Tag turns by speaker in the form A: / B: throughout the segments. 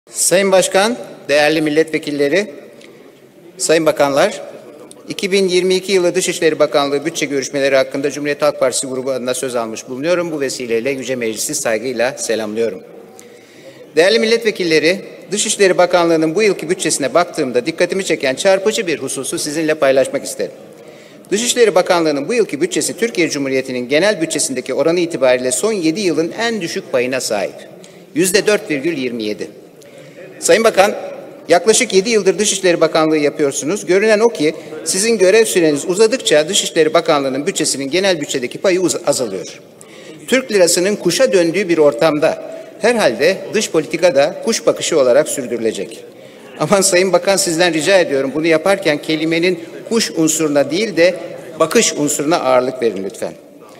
A: Sayın Başkan, değerli milletvekilleri, sayın bakanlar, 2022 yılı Dışişleri Bakanlığı bütçe görüşmeleri hakkında Cumhuriyet Halk Partisi grubu adına söz almış bulunuyorum. Bu vesileyle Yüce Meclisi saygıyla selamlıyorum. Değerli milletvekilleri, Dışişleri Bakanlığı'nın bu yılki bütçesine baktığımda dikkatimi çeken çarpıcı bir hususu sizinle paylaşmak isterim. Dışişleri Bakanlığı'nın bu yılki bütçesi Türkiye Cumhuriyeti'nin genel bütçesindeki oranı itibariyle son 7 yılın en düşük payına sahip. %4,27. Sayın Bakan, yaklaşık 7 yıldır Dışişleri Bakanlığı yapıyorsunuz. Görünen o ki sizin görev süreniz uzadıkça Dışişleri Bakanlığı'nın bütçesinin genel bütçedeki payı azalıyor. Türk lirasının kuşa döndüğü bir ortamda herhalde dış politika da kuş bakışı olarak sürdürülecek. Aman Sayın Bakan, sizden rica ediyorum, bunu yaparken kelimenin kuş unsuruna değil de bakış unsuruna ağırlık verin lütfen.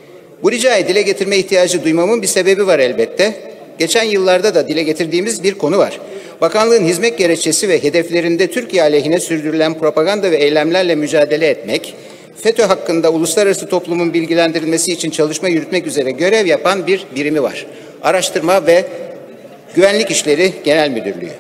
A: Bu ricayı dile getirme ihtiyacı duymamın bir sebebi var elbette. Geçen yıllarda da dile getirdiğimiz bir konu var. Bakanlığın hizmet gerekçesi ve hedeflerinde Türkiye aleyhine sürdürülen propaganda ve eylemlerle mücadele etmek, FETÖ hakkında uluslararası toplumun bilgilendirilmesi için çalışma yürütmek üzere görev yapan bir birimi var. Araştırma ve Güvenlik İşleri Genel Müdürlüğü.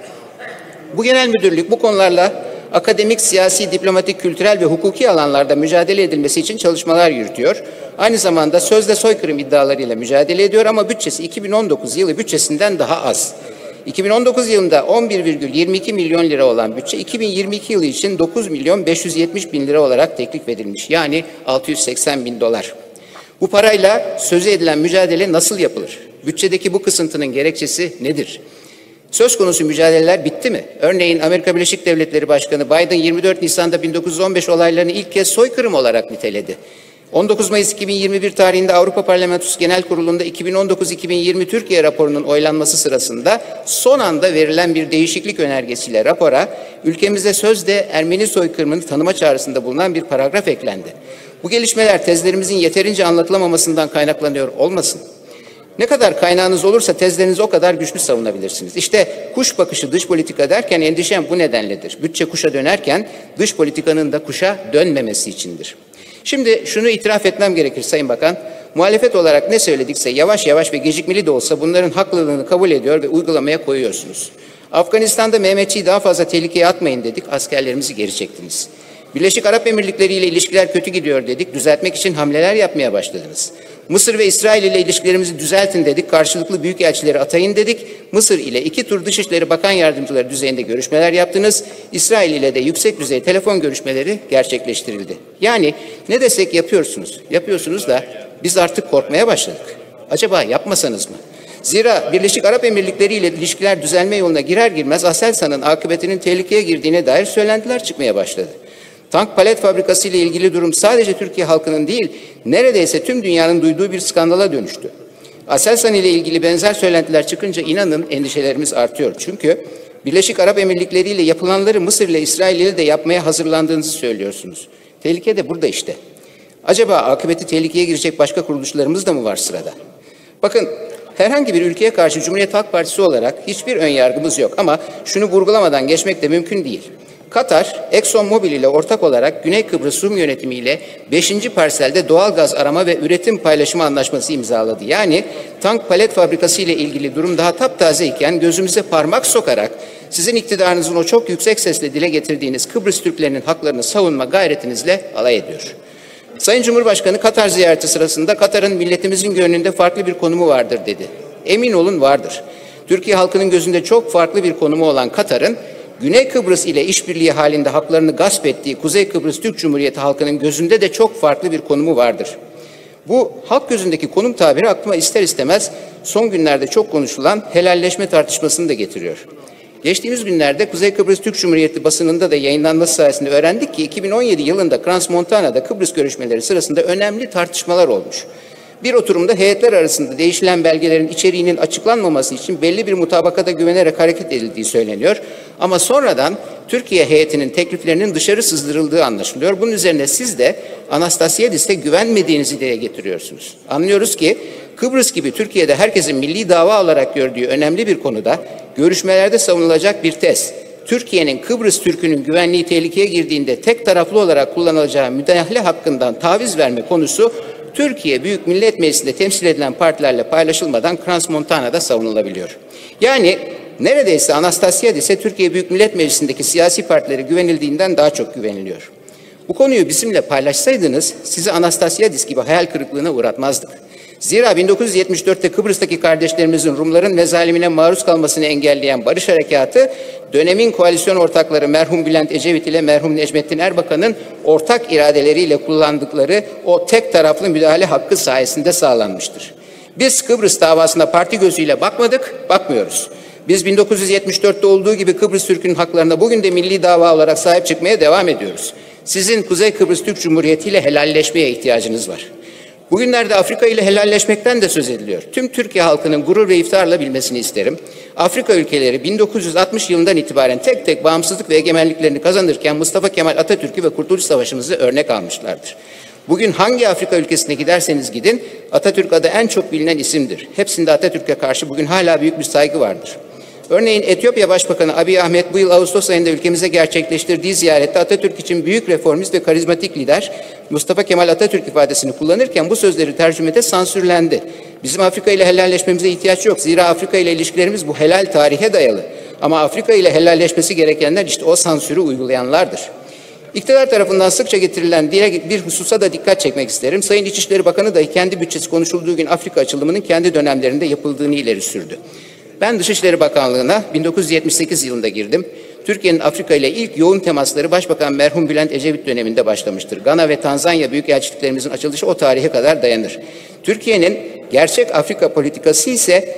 A: Bu genel müdürlük bu konularla akademik, siyasi, diplomatik, kültürel ve hukuki alanlarda mücadele edilmesi için çalışmalar yürütüyor. Aynı zamanda sözde soykırım iddialarıyla mücadele ediyor ama bütçesi 2019 yılı bütçesinden daha az. 2019 yılında 11,22 milyon lira olan bütçe 2022 yılı için 9 milyon 570 bin lira olarak teklif edilmiş. Yani 680 bin dolar. Bu parayla sözü edilen mücadele nasıl yapılır? Bütçedeki bu kısıntının gerekçesi nedir? Söz konusu mücadeleler bitti mi? Örneğin Amerika Birleşik Devletleri Başkanı Biden 24 Nisan'da 1915 olaylarını ilk kez soykırım olarak niteledi. 19 Mayıs 2021 tarihinde Avrupa Parlamentosu Genel Kurulu'nda 2019-2020 Türkiye raporunun oylanması sırasında son anda verilen bir değişiklik önergesiyle rapora ülkemizde sözde Ermeni soykırımını tanıma çağrısında bulunan bir paragraf eklendi. Bu gelişmeler tezlerimizin yeterince anlatılamamasından kaynaklanıyor olmasın? Ne kadar kaynağınız olursa tezlerinizi o kadar güçlü savunabilirsiniz. İşte kuş bakışı dış politika derken endişem bu nedenledir. Bütçe kuşa dönerken dış politikanın da kuşa dönmemesi içindir. Şimdi şunu itiraf etmem gerekir Sayın Bakan, muhalefet olarak ne söyledikse yavaş yavaş ve gecikmeli de olsa bunların haklılığını kabul ediyor ve uygulamaya koyuyorsunuz. Afganistan'da Mehmetçiği daha fazla tehlikeye atmayın dedik, askerlerimizi geri çektiniz. Birleşik Arap Emirlikleri ile ilişkiler kötü gidiyor dedik, düzeltmek için hamleler yapmaya başladınız. Mısır ve İsrail ile ilişkilerimizi düzeltin dedik, karşılıklı büyükelçileri atayın dedik. Mısır ile 2 tur Dışişleri Bakan Yardımcıları düzeyinde görüşmeler yaptınız. İsrail ile de yüksek düzey telefon görüşmeleri gerçekleştirildi. Yani ne desek yapıyorsunuz. Yapıyorsunuz da biz artık korkmaya başladık. Acaba yapmasanız mı? Zira Birleşik Arap Emirlikleri ile ilişkiler düzelme yoluna girer girmez Aselsan'ın akıbetinin tehlikeye girdiğine dair söylentiler çıkmaya başladı. Tank palet fabrikası ile ilgili durum sadece Türkiye halkının değil, neredeyse tüm dünyanın duyduğu bir skandala dönüştü. Aselsan ile ilgili benzer söylentiler çıkınca inanın endişelerimiz artıyor. Çünkü Birleşik Arap Emirlikleri ile yapılanları Mısır ile İsrail ile de yapmaya hazırlandığınızı söylüyorsunuz. Tehlike de burada işte. Acaba akıbeti tehlikeye girecek başka kuruluşlarımız da mı var sırada? Bakın, herhangi bir ülkeye karşı Cumhuriyet Halk Partisi olarak hiçbir ön yargımız yok ama şunu vurgulamadan geçmek de mümkün değil. Katar, ExxonMobil ile ortak olarak Güney Kıbrıs Rum yönetimi ile 5. parselde doğal gaz arama ve üretim paylaşımı anlaşması imzaladı. Yani tank palet fabrikası ile ilgili durum daha taptaze iken gözümüze parmak sokarak sizin iktidarınızın o çok yüksek sesle dile getirdiğiniz Kıbrıs Türklerinin haklarını savunma gayretinizle alay ediyor. Sayın Cumhurbaşkanı Katar ziyareti sırasında Katar'ın milletimizin gönlünde farklı bir konumu vardır dedi. Emin olun vardır. Türkiye halkının gözünde çok farklı bir konumu olan Katar'ın Güney Kıbrıs ile işbirliği halinde haklarını gasp ettiği Kuzey Kıbrıs Türk Cumhuriyeti halkının gözünde de çok farklı bir konumu vardır. Bu halk gözündeki konum tabiri aklıma ister istemez son günlerde çok konuşulan helalleşme tartışmasını da getiriyor. Geçtiğimiz günlerde Kuzey Kıbrıs Türk Cumhuriyeti basınında da yayınlanması sayesinde öğrendik ki 2017 yılında Crans-Montana'da Kıbrıs görüşmeleri sırasında önemli tartışmalar olmuş. Bir oturumda heyetler arasında değişilen belgelerin içeriğinin açıklanmaması için belli bir mutabakata güvenerek hareket edildiği söyleniyor. Ama sonradan Türkiye heyetinin tekliflerinin dışarı sızdırıldığı anlaşılıyor. Bunun üzerine siz de Anastasiadis'e güvenmediğinizi dile getiriyorsunuz. Anlıyoruz ki Kıbrıs gibi Türkiye'de herkesin milli dava olarak gördüğü önemli bir konuda görüşmelerde savunulacak bir tez, Türkiye'nin Kıbrıs Türk'ünün güvenliği tehlikeye girdiğinde tek taraflı olarak kullanılacağı müdahale hakkından taviz verme konusu Türkiye Büyük Millet Meclisi'nde temsil edilen partilerle paylaşılmadan Crans-Montana'da savunulabiliyor. Yani neredeyse Anastasiadis'e Türkiye Büyük Millet Meclisi'ndeki siyasi partilere güvenildiğinden daha çok güveniliyor. Bu konuyu bizimle paylaşsaydınız sizi Anastasiadis gibi hayal kırıklığına uğratmazdık. Zira 1974'te Kıbrıs'taki kardeşlerimizin Rumların mezalimine maruz kalmasını engelleyen Barış Harekatı, dönemin koalisyon ortakları merhum Bülent Ecevit ile merhum Necmettin Erbakan'ın ortak iradeleriyle kullandıkları o tek taraflı müdahale hakkı sayesinde sağlanmıştır. Biz Kıbrıs davasına parti gözüyle bakmadık, bakmıyoruz. Biz 1974'te olduğu gibi Kıbrıs Türk'ünün haklarına bugün de milli dava olarak sahip çıkmaya devam ediyoruz. Sizin Kuzey Kıbrıs Türk Cumhuriyeti ile helalleşmeye ihtiyacınız var. Bugünlerde Afrika ile helalleşmekten de söz ediliyor. Tüm Türkiye halkının gurur ve iftiharla bilmesini isterim. Afrika ülkeleri 1960 yılından itibaren tek tek bağımsızlık ve egemenliklerini kazanırken Mustafa Kemal Atatürk'ü ve Kurtuluş Savaşı'mızı örnek almışlardır. Bugün hangi Afrika ülkesine giderseniz gidin, Atatürk adı en çok bilinen isimdir. Hepsinde Atatürk'e karşı bugün hala büyük bir saygı vardır. Örneğin Etiyopya Başbakanı Abiy Ahmet bu yıl Ağustos ayında ülkemize gerçekleştirdiği ziyarette Atatürk için büyük reformist ve karizmatik lider Mustafa Kemal Atatürk ifadesini kullanırken bu sözleri tercümede sansürlendi. Bizim Afrika ile helalleşmemize ihtiyaç yok. Zira Afrika ile ilişkilerimiz bu helal tarihe dayalı. Ama Afrika ile helalleşmesi gerekenler işte o sansürü uygulayanlardır. İktidar tarafından sıkça getirilen diğer bir hususa da dikkat çekmek isterim. Sayın İçişleri Bakanı dahi kendi bütçesi konuşulduğu gün Afrika açılımının kendi dönemlerinde yapıldığını ileri sürdü. Ben Dışişleri Bakanlığı'na 1978 yılında girdim. Türkiye'nin Afrika ile ilk yoğun temasları Başbakan merhum Bülent Ecevit döneminde başlamıştır. Gana ve Tanzanya büyükelçiliklerimizin açılışı o tarihe kadar dayanır. Türkiye'nin gerçek Afrika politikası ise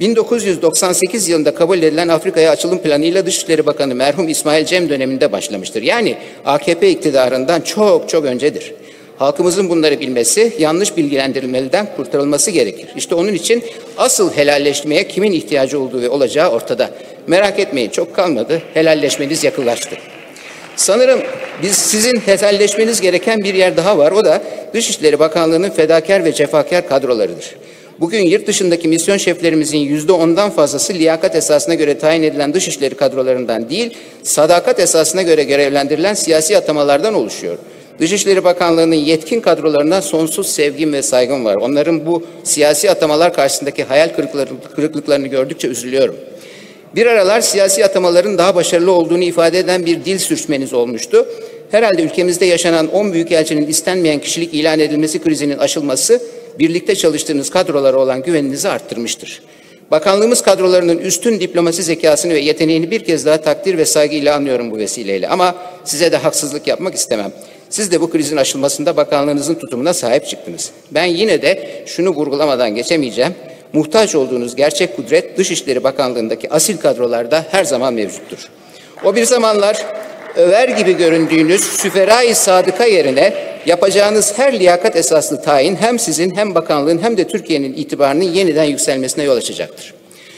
A: 1998 yılında kabul edilen Afrika'ya açılım planıyla Dışişleri Bakanı merhum İsmail Cem döneminde başlamıştır. Yani AKP iktidarından çok çok öncedir. Halkımızın bunları bilmesi, yanlış bilgilendirilmeliden kurtarılması gerekir. İşte onun için asıl helalleşmeye kimin ihtiyacı olduğu ve olacağı ortada. Merak etmeyin, çok kalmadı, helalleşmeniz yakınlaştı. Sanırım sizin helalleşmeniz gereken bir yer daha var, o da Dışişleri Bakanlığı'nın fedakar ve cefakar kadrolarıdır. Bugün yurt dışındaki misyon şeflerimizin %10'dan fazlası liyakat esasına göre tayin edilen dışişleri kadrolarından değil, sadakat esasına göre görevlendirilen siyasi atamalardan oluşuyor. Dışişleri Bakanlığı'nın yetkin kadrolarına sonsuz sevgim ve saygım var. Onların bu siyasi atamalar karşısındaki hayal kırıklıklarını gördükçe üzülüyorum. Bir aralar siyasi atamaların daha başarılı olduğunu ifade eden bir dil sürçmeniz olmuştu. Herhalde ülkemizde yaşanan 10 büyükelçinin istenmeyen kişilik ilan edilmesi krizinin aşılması, birlikte çalıştığınız kadrolara olan güveninizi arttırmıştır. Bakanlığımız kadrolarının üstün diplomasi zekasını ve yeteneğini bir kez daha takdir ve saygıyla anlıyorum bu vesileyle. Ama size de haksızlık yapmak istemem. Siz de bu krizin aşılmasında bakanlığınızın tutumuna sahip çıktınız. Ben yine de şunu vurgulamadan geçemeyeceğim. Muhtaç olduğunuz gerçek kudret Dışişleri Bakanlığı'ndaki asil kadrolarda her zaman mevcuttur. O bir zamanlar över gibi göründüğünüz süferai sadıka yerine yapacağınız her liyakat esaslı tayin hem sizin hem bakanlığın hem de Türkiye'nin itibarının yeniden yükselmesine yol açacaktır.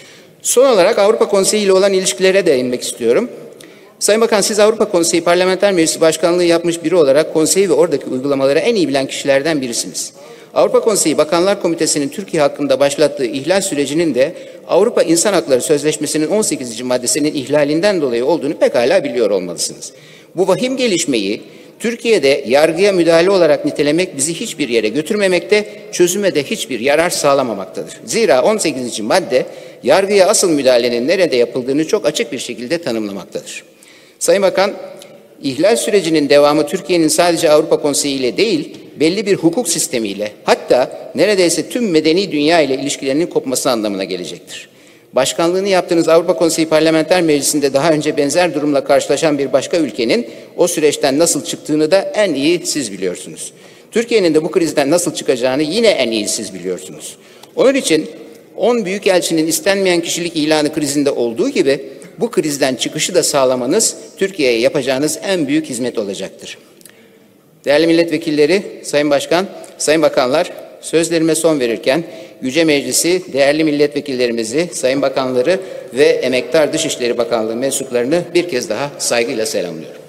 A: Son olarak Avrupa Konseyi ile olan ilişkilere değinmek istiyorum. Sayın Bakan, siz Avrupa Konseyi Parlamenter Meclisi Başkanlığı yapmış biri olarak konseyi ve oradaki uygulamaları en iyi bilen kişilerden birisiniz. Avrupa Konseyi Bakanlar Komitesi'nin Türkiye hakkında başlattığı ihlal sürecinin de Avrupa İnsan Hakları Sözleşmesi'nin 18. maddesinin ihlalinden dolayı olduğunu pekala biliyor olmalısınız. Bu vahim gelişmeyi Türkiye'de yargıya müdahale olarak nitelemek bizi hiçbir yere götürmemekte, çözüme de hiçbir yarar sağlamamaktadır. Zira 18. madde yargıya asıl müdahalenin nerede yapıldığını çok açık bir şekilde tanımlamaktadır. Sayın Bakan, ihlal sürecinin devamı Türkiye'nin sadece Avrupa Konseyi ile değil, belli bir hukuk sistemiyle, hatta neredeyse tüm medeni dünya ile ilişkilerinin kopması anlamına gelecektir. Başkanlığını yaptığınız Avrupa Konseyi Parlamenter Meclisi'nde daha önce benzer durumla karşılaşan bir başka ülkenin o süreçten nasıl çıktığını da en iyi siz biliyorsunuz. Türkiye'nin de bu krizden nasıl çıkacağını yine en iyi siz biliyorsunuz. Onun için 10 büyükelçinin istenmeyen kişilik ilanı krizinde olduğu gibi bu krizden çıkışı da sağlamanız Türkiye'ye yapacağınız en büyük hizmet olacaktır. Değerli milletvekilleri, Sayın Başkan, Sayın Bakanlar, sözlerime son verirken Yüce Meclisi, değerli milletvekillerimizi, Sayın Bakanları ve emektar Dışişleri Bakanlığı mensuplarını bir kez daha saygıyla selamlıyorum.